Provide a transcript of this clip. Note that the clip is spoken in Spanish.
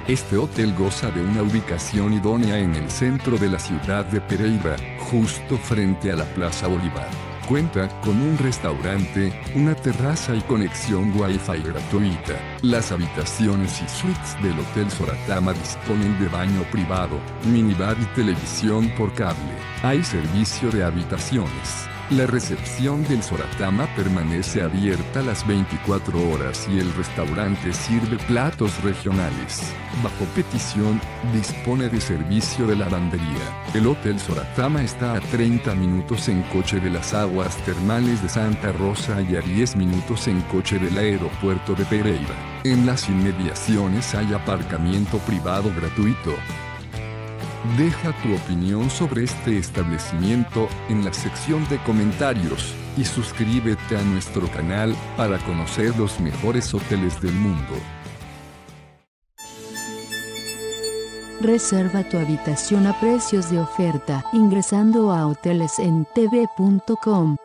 Este hotel goza de una ubicación idónea en el centro de la ciudad de Pereira, justo frente a la Plaza Bolívar. Cuenta con un restaurante, una terraza y conexión Wi-Fi gratuita. Las habitaciones y suites del Hotel Soratama disponen de baño privado, minibar y televisión por cable. Hay servicio de habitaciones. La recepción del Soratama permanece abierta las 24 horas y el restaurante sirve platos regionales. Bajo petición, dispone de servicio de lavandería. El Hotel Soratama está a 30 minutos en coche de las aguas termales de Santa Rosa y a 10 minutos en coche del aeropuerto de Pereira. En las inmediaciones hay aparcamiento privado gratuito. Deja tu opinión sobre este establecimiento en la sección de comentarios y suscríbete a nuestro canal para conocer los mejores hoteles del mundo. Reserva tu habitación a precios de oferta ingresando a hotelesentv.com.